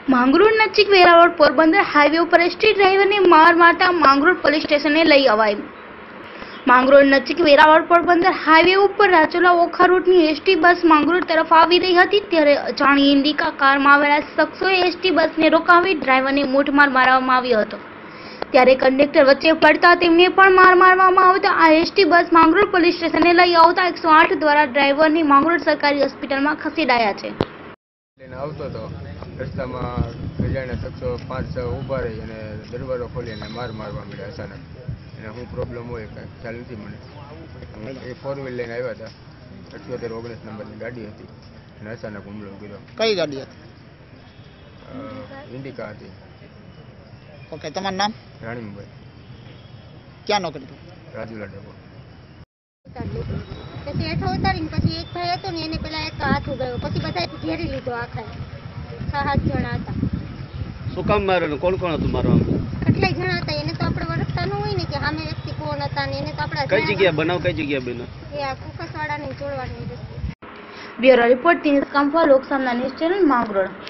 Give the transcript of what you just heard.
માંગરોળ નજીક વેરાવળ પોરબંદર હાઈવે ઉપર એસટી ડ્રાઈવરને માર મારતા માંગરોળ પોલીસ સ્ટેશને લઈ અવાય। માંગરોળ નજીક વેરાવળ પોરબંદર હાઈવે ઉપર રાજુલા ઓખા રૂટની એસટી બસ માંગરોળ તરફ આવી રહી હતી ત્યારે અજાણી ઇન્ડિકા કારમાં આવેલા શખ્સોએ એસટી બસને રોકાવી ડ્રાઈવરને મૂઠમાર મારવામાં આવ્યો હતો। ત્યારે કંડક્ટર વચ્ચે પડતા તેમને પણ માર મારવામાં આવતા આ એસટી બસ માંગરોળ પોલીસ સ્ટેશને લઈ આવતા 108 દ્વારા ડ્રાઈવરને માંગરોળ સરકારી હોસ્પિટલમાં ખસેડાયા છે। રસ્તામાં અજાણ્યા શખ્સો 5-6 ઊભા રહી અને દરવાજો ખોલીને માર મારવા મળ્યા અચાનક। અને શું પ્રોબ્લેમ હોય કાંઈ ખ્યાલ નથી મને। એ 4 વ્હીલ લઈને આવ્યા હતા, 78-19 નંબરની ગાડી હતી અને અચાનક હુમલો કર્યો। કઈ ગાડી હતી? ઇન્ડિકા હતી। ઓકે, તમારું નામ? રાણીભાઈ। ક્યાં નોકરી? રાજુલા ડેપો। પછી હેઠો ઉતારીને પછી એક ભાઈ હતો ને એને પેલા એક હાથ ઉગાડ્યો, પછી બધા ઘેરી લીધો આખા 6-7 જણા હતા। શું કામ માર્યો? કોણ કોણ હતું મારવામાં? કેટલાય જણા હતા, એને તો આપણે વરસતા ન હોય ને કે સામે વ્યક્તિ કોણ હતા ને એને તો આપણે કઈ જગ્યા બનાવ? કઈ જગ્યા બન્યો? એ આ કુકસવાડા ને જોડવાની રસ્તે। Bureau report Dinesh Kamfa, Loksamna news channel Mangrol.